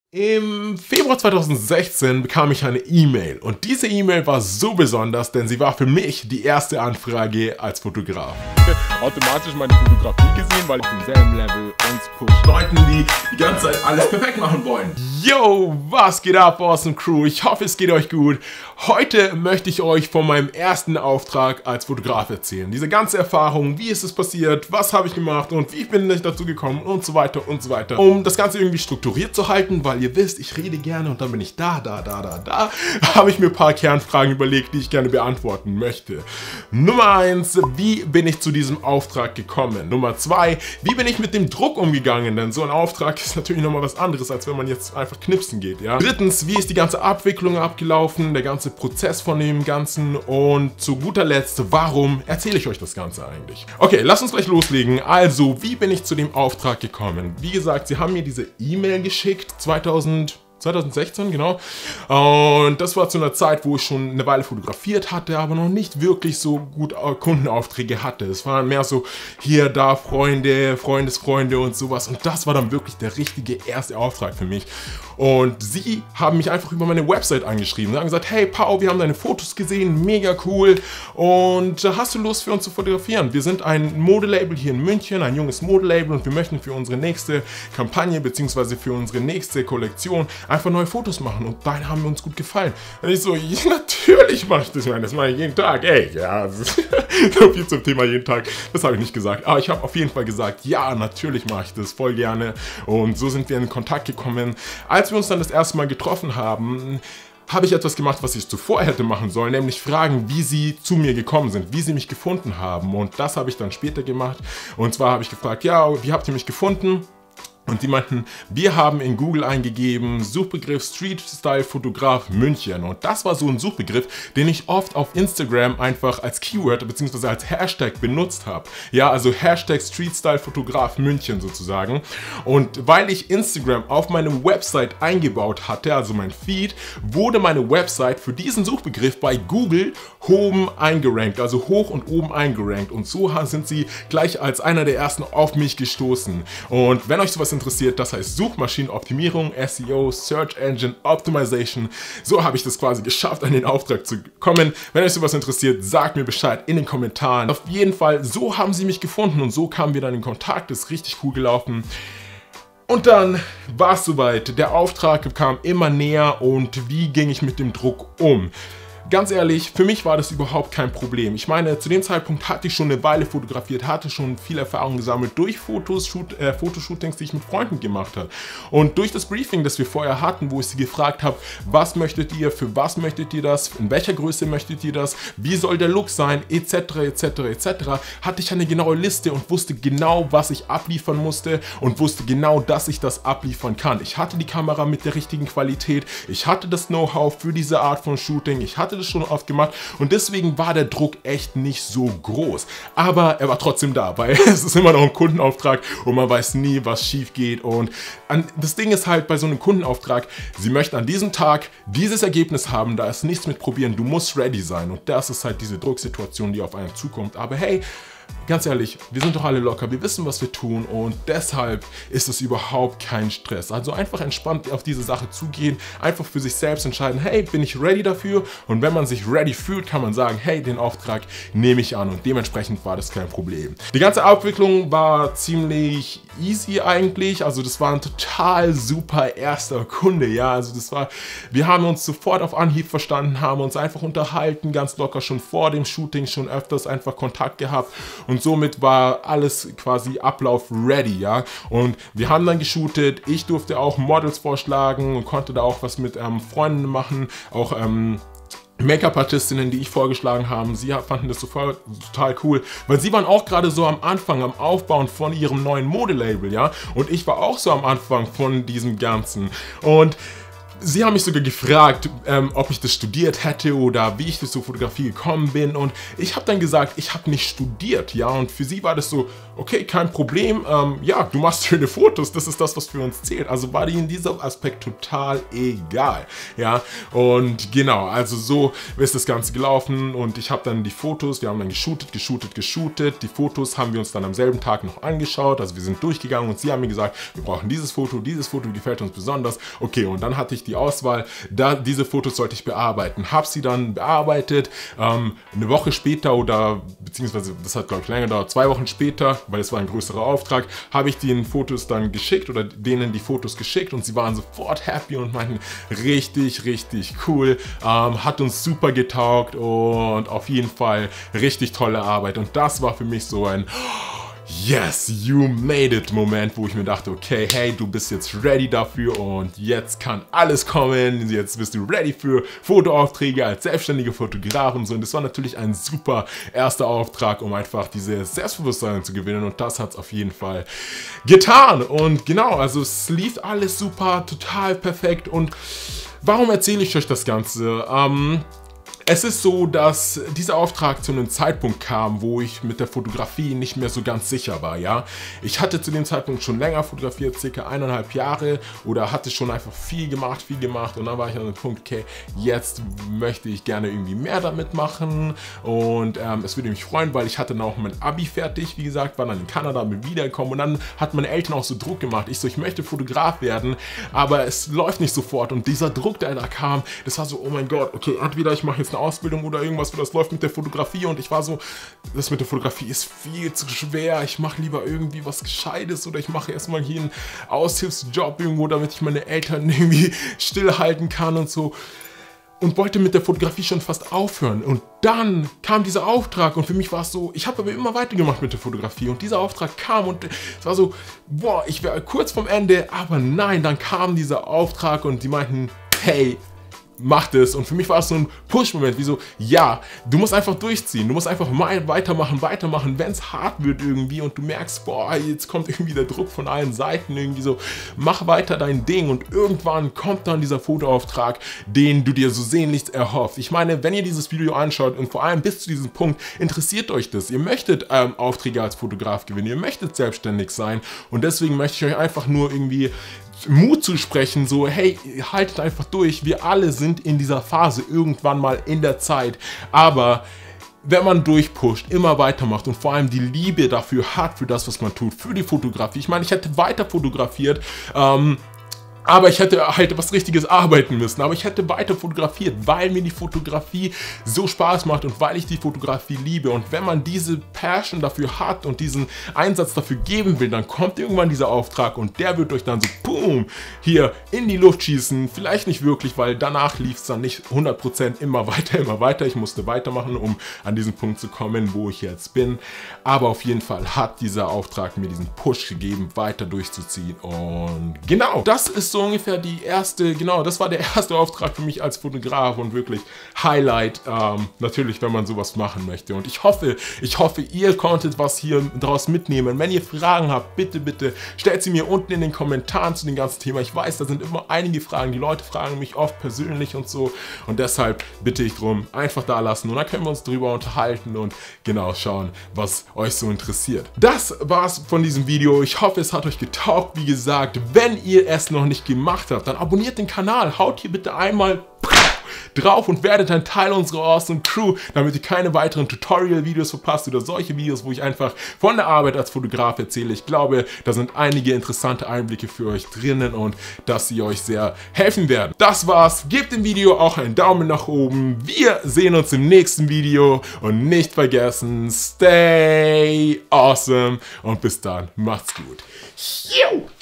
Im Februar 2016 bekam ich eine E-Mail und diese E-Mail war so besonders, denn sie war für mich die erste Anfrage als Fotograf. Automatisch meine Fotografie gesehen, weil ich im selben Level uns pushe. Leuten, die die ganze Zeit alles perfekt machen wollen. Yo, was geht ab, Awesome Crew? Ich hoffe, es geht euch gut. Heute möchte ich euch von meinem ersten Auftrag als Fotograf erzählen. Diese ganze Erfahrung, wie ist es passiert, was habe ich gemacht und wie bin ich dazu gekommen und so weiter und so weiter. Um das Ganze irgendwie strukturiert zu halten, weil ihr wisst, ich rede gerne und dann bin ich da, habe ich mir ein paar Kernfragen überlegt, die ich gerne beantworten möchte. Nummer 1, wie bin ich zu diesem Auftrag gekommen? Nummer 2, wie bin ich mit dem Druck umgegangen? Denn so ein Auftrag ist natürlich nochmal was anderes, als wenn man jetzt einfach knipsen geht, ja. Drittens, wie ist die ganze Abwicklung abgelaufen, der ganze Prozess von dem Ganzen und zu guter Letzt, warum erzähle ich euch das Ganze eigentlich? Okay, lasst uns gleich loslegen. Also, wie bin ich zu dem Auftrag gekommen? Wie gesagt, sie haben mir diese E-Mail geschickt, 2016, genau. Und das war zu einer Zeit, wo ich schon eine Weile fotografiert hatte, aber noch nicht wirklich so gut Kundenaufträge hatte. Es waren mehr so hier, da, Freunde, Freundesfreunde und sowas. Und das war dann wirklich der richtige erste Auftrag für mich. Und sie haben mich einfach über meine Website angeschrieben. Sie haben gesagt, hey Pau, wir haben deine Fotos gesehen, mega cool. Und hast du Lust für uns zu fotografieren? Wir sind ein Modelabel hier in München, ein junges Modelabel und wir möchten für unsere nächste Kampagne bzw. für unsere nächste Kollektion einfach neue Fotos machen und deine haben mir uns gut gefallen. Und ich so, ja, natürlich mache ich das, das mache ich jeden Tag, ey, ja, so viel zum Thema jeden Tag, das habe ich nicht gesagt, aber ich habe auf jeden Fall gesagt, ja, natürlich mache ich das, voll gerne und so sind wir in Kontakt gekommen. Als wir uns dann das erste Mal getroffen haben, habe ich etwas gemacht, was ich zuvor hätte machen sollen, nämlich fragen, wie sie zu mir gekommen sind, wie sie mich gefunden haben und das habe ich dann später gemacht und zwar habe ich gefragt, ja, wie habt ihr mich gefunden? Und die meinten, wir haben in Google eingegeben, Suchbegriff Street Style Fotograf München. Und das war so ein Suchbegriff, den ich oft auf Instagram einfach als Keyword bzw. als Hashtag benutzt habe. Ja, also Hashtag Street Style Fotograf München sozusagen. Und weil ich Instagram auf meine Website eingebaut hatte, also mein Feed, wurde meine Website für diesen Suchbegriff bei Google oben eingerankt, also hoch und oben eingerankt. Und so sind sie gleich als einer der ersten auf mich gestoßen. Und wenn euch sowas interessiert, das heißt Suchmaschinenoptimierung, SEO, Search Engine Optimization. So habe ich das quasi geschafft, an den Auftrag zu kommen. Wenn euch sowas interessiert, sagt mir Bescheid in den Kommentaren. Auf jeden Fall, so haben sie mich gefunden und so kamen wir dann in Kontakt. Das ist richtig cool gelaufen. Und dann war es soweit. Der Auftrag kam immer näher und wie ging ich mit dem Druck um? Ganz ehrlich, für mich war das überhaupt kein Problem. Ich meine, zu dem Zeitpunkt hatte ich schon eine Weile fotografiert, hatte schon viel Erfahrung gesammelt durch Fotoshootings, die ich mit Freunden gemacht habe. Und durch das Briefing, das wir vorher hatten, wo ich sie gefragt habe, was möchtet ihr, für was möchtet ihr das, in welcher Größe möchtet ihr das, wie soll der Look sein, etc., hatte ich eine genaue Liste und wusste genau, was ich abliefern musste und wusste genau, dass ich das abliefern kann. Ich hatte die Kamera mit der richtigen Qualität, ich hatte das Know-how für diese Art von Shooting, ich hatte das schon oft gemacht und deswegen war der Druck echt nicht so groß. Aber er war trotzdem da, weil es ist immer noch ein Kundenauftrag und man weiß nie, was schief geht. Und das Ding ist halt bei so einem Kundenauftrag, sie möchten an diesem Tag dieses Ergebnis haben, da ist nichts mit probieren, du musst ready sein. Und das ist halt diese Drucksituation, die auf einen zukommt. Aber hey, ganz ehrlich, wir sind doch alle locker, wir wissen, was wir tun und deshalb ist es überhaupt kein Stress. Also einfach entspannt auf diese Sache zugehen, einfach für sich selbst entscheiden, hey, bin ich ready dafür? Und wenn man sich ready fühlt, kann man sagen, hey, den Auftrag nehme ich an und dementsprechend war das kein Problem. Die ganze Abwicklung war ziemlich easy eigentlich, also das war ein total super erster Kunde, ja, also das war, wir haben uns sofort auf Anhieb verstanden, haben uns einfach unterhalten, ganz locker schon vor dem Shooting, schon öfters einfach Kontakt gehabt und somit war alles quasi Ablauf ready, ja, und wir haben dann geshootet, ich durfte auch Models vorschlagen und konnte da auch was mit Freunden machen, auch Make-up-Artistinnen, die ich vorgeschlagen habe, sie fanden das sofort total cool, weil sie waren auch gerade so am Anfang, am Aufbauen von ihrem neuen Modelabel, ja, und ich war auch so am Anfang von diesem Ganzen und Sie haben mich sogar gefragt, ob ich das studiert hätte oder wie ich zur Fotografie gekommen bin, und ich habe dann gesagt, ich habe nicht studiert, ja, und für sie war das so, okay, kein Problem, ja, du machst schöne Fotos, das ist das, was für uns zählt, also war ihnen dieser Aspekt total egal, ja, und genau, also so ist das Ganze gelaufen, und ich habe dann die Fotos, wir haben dann geshootet, die Fotos haben wir uns dann am selben Tag noch angeschaut, also wir sind durchgegangen und sie haben mir gesagt, wir brauchen dieses Foto gefällt uns besonders, okay, und dann hatte ich die Auswahl, diese Fotos sollte ich bearbeiten, habe sie dann bearbeitet, eine Woche später oder beziehungsweise das hat glaube ich länger gedauert, 2 Wochen später, weil es war ein größerer Auftrag, habe ich den Fotos dann geschickt oder denen die Fotos geschickt und sie waren sofort happy und meinten, richtig cool, hat uns super getaugt und auf jeden Fall richtig tolle Arbeit, und das war für mich so ein Yes, you made it Moment, wo ich mir dachte, okay, hey, du bist jetzt ready dafür und jetzt kann alles kommen, jetzt bist du ready für Fotoaufträge als selbstständiger Fotograf und so, und das war natürlich ein super erster Auftrag, um einfach dieses Selbstbewusstsein zu gewinnen, und das hat es auf jeden Fall getan, und genau, also es lief alles super, total perfekt. Und warum erzähle ich euch das Ganze? Es ist so, dass dieser Auftrag zu einem Zeitpunkt kam, wo ich mit der Fotografie nicht mehr so ganz sicher war, ja. Ich hatte zu dem Zeitpunkt schon länger fotografiert, circa 1,5 Jahre, oder hatte schon einfach viel gemacht, und dann war ich an dem Punkt, okay, jetzt möchte ich gerne irgendwie mehr damit machen, und es würde mich freuen, weil ich hatte dann auch mein Abi fertig, wie gesagt, war dann in Kanada, bin wiedergekommen, und dann hat meine Eltern auch so Druck gemacht. Ich so, ich möchte Fotograf werden, aber es läuft nicht sofort, und dieser Druck, der da kam, das war so, oh mein Gott, okay, entweder ich mache jetzt eine Ausbildung oder irgendwas, wo das läuft mit der Fotografie, und ich war so, das mit der Fotografie ist viel zu schwer, ich mache lieber irgendwie was Gescheites, oder ich mache erstmal hier einen Aushilfsjob irgendwo, damit ich meine Eltern irgendwie stillhalten kann und so, und wollte mit der Fotografie schon fast aufhören, und dann kam dieser Auftrag, und für mich war es so, ich habe aber immer weitergemacht mit der Fotografie, und dieser Auftrag kam, und es war so, boah, ich wäre kurz vom Ende, aber nein, dann kam dieser Auftrag und die meinten, hey, mach das, und für mich war es so ein Push-Moment, wie so, ja, du musst einfach durchziehen, du musst einfach mal weitermachen, wenn es hart wird irgendwie und du merkst, boah, jetzt kommt irgendwie der Druck von allen Seiten, irgendwie so, mach weiter dein Ding, und irgendwann kommt dann dieser Fotoauftrag, den du dir so sehnlichst erhoffst. Ich meine, wenn ihr dieses Video anschaut und vor allem bis zu diesem Punkt, interessiert euch das, ihr möchtet Aufträge als Fotograf gewinnen, ihr möchtet selbstständig sein, und deswegen möchte ich euch einfach nur irgendwie Mut zu sprechen, so, hey, haltet einfach durch, wir alle sind in dieser Phase irgendwann mal in der Zeit, aber wenn man durchpusht, immer weitermacht und vor allem die Liebe dafür hat, für das, was man tut, für die Fotografie. Ich meine, ich hätte weiter fotografiert, aber ich hätte halt was Richtiges arbeiten müssen. Aber ich hätte weiter fotografiert, weil mir die Fotografie so Spaß macht und weil ich die Fotografie liebe. Und wenn man diese Passion dafür hat und diesen Einsatz dafür geben will, dann kommt irgendwann dieser Auftrag und der wird euch dann so, boom, hier in die Luft schießen. Vielleicht nicht wirklich, weil danach lief es dann nicht 100% immer weiter. Ich musste weitermachen, um an diesen Punkt zu kommen, wo ich jetzt bin. Aber auf jeden Fall hat dieser Auftrag mir diesen Push gegeben, weiter durchzuziehen. Und genau, das ist so ungefähr das war der erste Auftrag für mich als Fotograf und wirklich Highlight, natürlich, wenn man sowas machen möchte. Und ich hoffe, ihr konntet was hier daraus mitnehmen. Wenn ihr Fragen habt, bitte stellt sie mir unten in den Kommentaren zu dem ganzen Thema. Ich weiß, da sind immer einige Fragen, die Leute fragen mich oft persönlich und so, und deshalb bitte ich darum, einfach da lassen und dann können wir uns drüber unterhalten und genau schauen, was euch so interessiert. Das war's von diesem Video. Ich hoffe, es hat euch getaugt. Wie gesagt, wenn ihr es noch nicht gemacht habt, dann abonniert den Kanal, haut hier bitte einmal drauf und werdet ein Teil unserer Awesome Crew, damit ihr keine weiteren Tutorial-Videos verpasst oder solche Videos, wo ich einfach von der Arbeit als Fotograf erzähle. Ich glaube, da sind einige interessante Einblicke für euch drinnen und dass sie euch sehr helfen werden. Das war's. Gebt dem Video auch einen Daumen nach oben. Wir sehen uns im nächsten Video und nicht vergessen, stay awesome und bis dann, macht's gut.